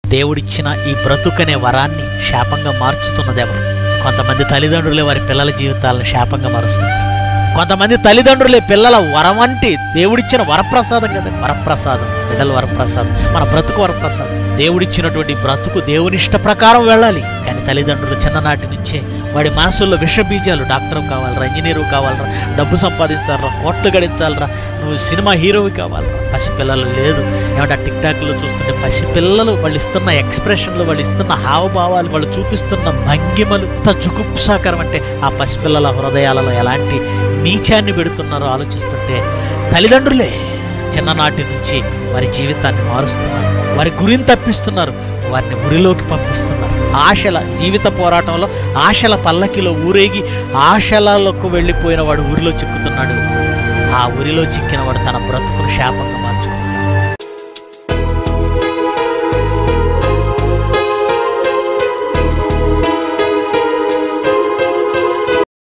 దేవుడిచ్చిన ఈ బ్రతుకనే వరాన్ని శాపంగా మార్చుతున్నది ఎవరు? కొంతమంది తల్లిదండ్రులే వారి పిల్లల జీవితాలను శాపంగా మారుస్తున్నారు. కొంతమంది తల్లిదండ్రులే పిల్లల వరం అంటే దేవుడిచ్చిన వరప్రసాదం కదా, వరప్రసాదం, బిడ్డల వరప్రసాదం, మన బ్రతుకు వరప్రసాదం. దేవుడిచ్చినటువంటి బ్రతుకు దేవుని ఇష్ట ప్రకారం వెళ్ళాలి. కానీ తల్లిదండ్రులు చిన్ననాటి నుంచే వాడి మనసుల్లో విషబీజాలు, డాక్టర్ కావాలరా, ఇంజనీరు కావాలరా, డబ్బు సంపాదించాలరా, కోట్లు గడించాలరా, నువ్వు సినిమా హీరోవి కావాలరా. పసిపిల్లలు లేదు ఏమంటే టిక్ టాక్లో చూస్తుంటే పసిపిల్లలు వాళ్ళు ఇస్తున్న ఎక్స్ప్రెషన్లు, వాళ్ళు ఇస్తున్న హావభావాలు, వాళ్ళు చూపిస్తున్న భంగిమలు ఎంత జుగుప్సాకరం అంటే ఆ పసిపిల్లల హృదయాలలో ఎలాంటి నీచాన్ని పెడుతున్నారో ఆలోచిస్తుంటే తల్లిదండ్రులే చిన్ననాటి నుంచి వారి జీవితాన్ని మారుస్తున్నారు, వారి గురిని తప్పిస్తున్నారు, వారిని ఉరిలోకి పంపిస్తున్నారు. ఆశల జీవిత పోరాటంలో ఆశల పల్లకిలో ఊరేగి ఆశలకు వెళ్ళిపోయిన వాడు ఊరిలో చిక్కుతున్నాడు. ఆ ఊరిలో చిక్కిన వాడు తన బ్రతుకును శాపంగా మార్చుకున్నాడు.